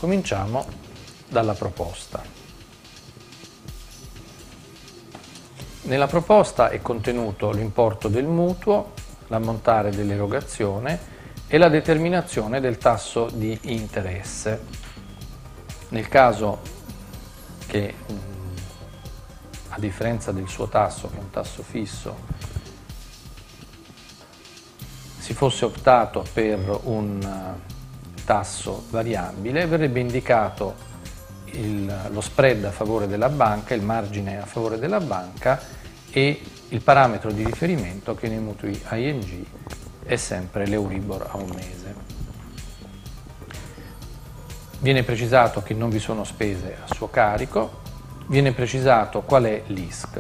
Cominciamo dalla proposta. Nella proposta è contenuto l'importo del mutuo, l'ammontare dell'erogazione e la determinazione del tasso di interesse. Nel caso che, a differenza del suo tasso, che è un tasso fisso, si fosse optato per un tasso variabile, verrebbe indicato lo spread a favore della banca, il margine a favore della banca e il parametro di riferimento, che nei mutui ING è sempre l'Euribor a un mese. Viene precisato che non vi sono spese a suo carico, viene precisato qual è l'ISC.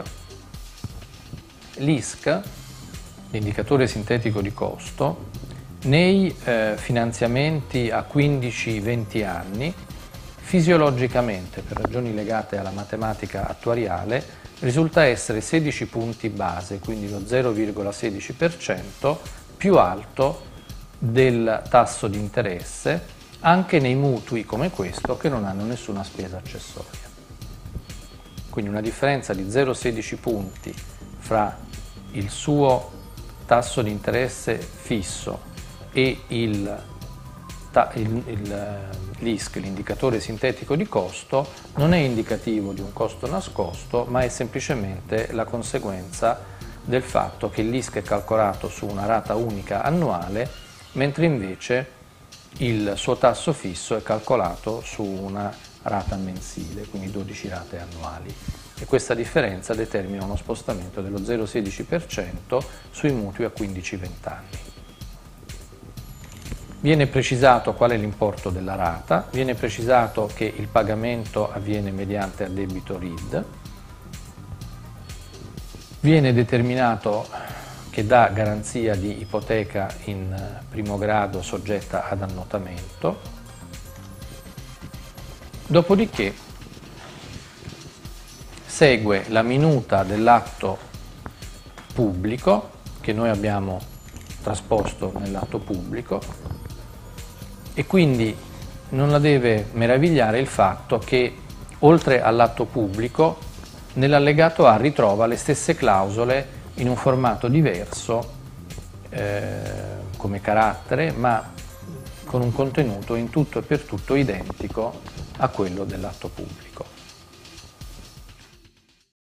L'ISC, l'indicatore sintetico di costo, nei finanziamenti a 15-20 anni, fisiologicamente, per ragioni legate alla matematica attuariale, risulta essere 16 punti base, quindi lo 0,16% più alto del tasso di interesse, anche nei mutui come questo che non hanno nessuna spesa accessoria. Quindi una differenza di 0,16 punti fra il suo tasso di interesse fisso e l'ISC, l'indicatore sintetico di costo, non è indicativo di un costo nascosto, ma è semplicemente la conseguenza del fatto che l'ISC è calcolato su una rata unica annuale, mentre invece il suo tasso fisso è calcolato su una rata mensile, quindi 12 rate annuali. E questa differenza determina uno spostamento dello 0,16% sui mutui a 15-20 anni. Viene precisato qual è l'importo della rata, viene precisato che il pagamento avviene mediante addebito RID, viene determinato che dà garanzia di ipoteca in primo grado soggetta ad annotamento, dopodiché segue la minuta dell'atto pubblico che noi abbiamo trasposto nell'atto pubblico, e quindi non la deve meravigliare il fatto che oltre all'atto pubblico nell'allegato A ritrova le stesse clausole in un formato diverso come carattere, ma con un contenuto in tutto e per tutto identico a quello dell'atto pubblico.